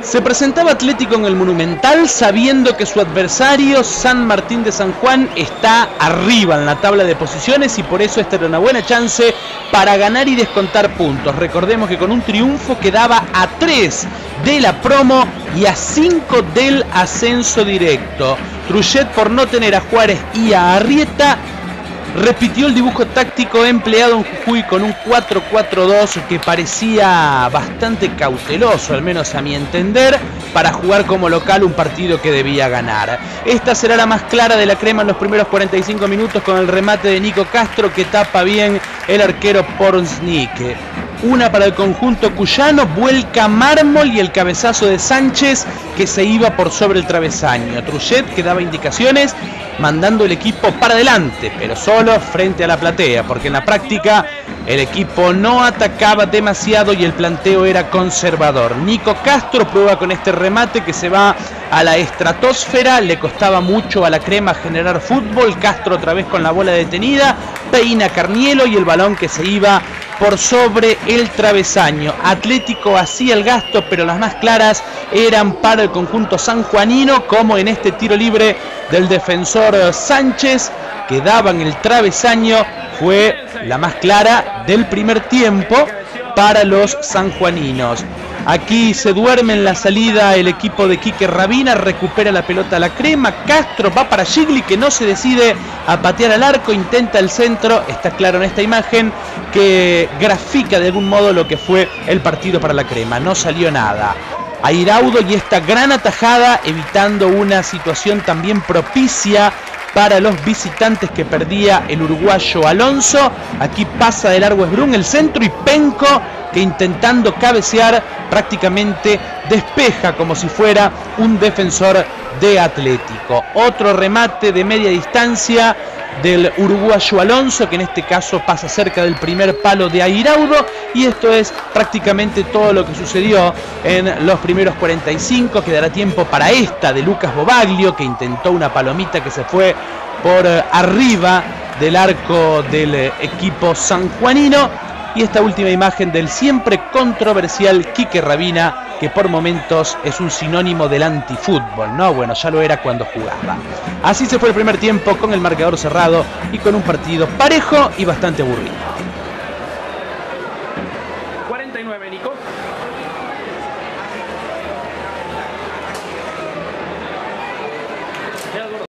Se presentaba Atlético en el Monumental sabiendo que su adversario, San Martín de San Juan, está arriba en la tabla de posiciones y por eso esta era una buena chance para ganar y descontar puntos. Recordemos que con un triunfo quedaba a 3 de la promo y a 5 del ascenso directo. Trullet, por no tener a Juárez y a Arrieta, repitió el dibujo táctico empleado en Jujuy con un 4-4-2 que parecía bastante cauteloso, al menos a mi entender, para jugar como local un partido que debía ganar. Esta será la más clara de la crema en los primeros 45 minutos con el remate de Nico Castro que tapa bien el arquero Pornsnik. Una para el conjunto cuyano, vuelca Mármol y el cabezazo de Sánchez que se iba por sobre el travesaño. Trullet que daba indicaciones mandando el equipo para adelante, pero solo frente a la platea, porque en la práctica el equipo no atacaba demasiado y el planteo era conservador. Nico Castro prueba con este remate que se va a la estratosfera, le costaba mucho a la crema generar fútbol. Castro otra vez con la bola detenida, peina Carnielo y el balón que se iba por sobre el travesaño. Atlético hacía el gasto, pero las más claras eran para el conjunto sanjuanino, como en este tiro libre del defensor Sánchez, que daba en el travesaño. Fue la más clara del primer tiempo para los sanjuaninos. Aquí se duerme en la salida el equipo de Quique Rabina, recupera la pelota a la crema. Castro va para Gigli, que no se decide a patear al arco, intenta el centro. Está claro en esta imagen que grafica de algún modo lo que fue el partido para la crema. No salió nada. Airaudo y esta gran atajada evitando una situación también propicia para los visitantes que perdía el uruguayo Alonso. Aquí pasa de largo Esbrun el centro y Penco, que intentando cabecear prácticamente despeja como si fuera un defensor de Atlético. Otro remate de media distancia del uruguayo Alonso, que en este caso pasa cerca del primer palo de Airaudo, y esto es prácticamente todo lo que sucedió en los primeros 45. Quedará tiempo para esta de Lucas Bobaglio, que intentó una palomita que se fue por arriba del arco del equipo sanjuanino, y esta última imagen del siempre controversial Quique Rabina, que por momentos es un sinónimo del antifútbol, ¿no? Bueno, ya lo era cuando jugaba. Así se fue el primer tiempo con el marcador cerrado y con un partido parejo y bastante aburrido. 49, Nico.